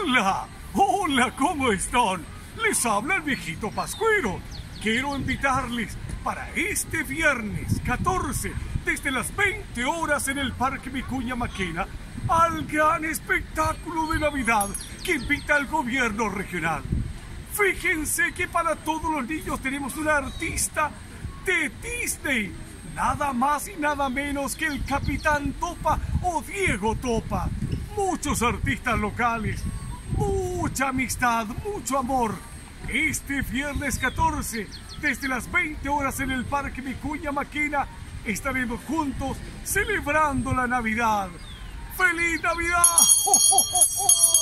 Hola, hola, ¿cómo están? Les habla el viejito Pascuero. Quiero invitarles para este viernes 14, desde las 20 horas en el Parque Vicuña Maquena, al gran espectáculo de Navidad que invita al gobierno regional. Fíjense que para todos los niños tenemos un artista de Disney, nada más y nada menos que el Capitán Topa o Diego Topa. Muchos artistas locales, mucha amistad, mucho amor. Este viernes 14, desde las 20 horas en el Parque Vicuña Maquena, estaremos juntos celebrando la Navidad. ¡Feliz Navidad! ¡Oh, oh, oh, oh!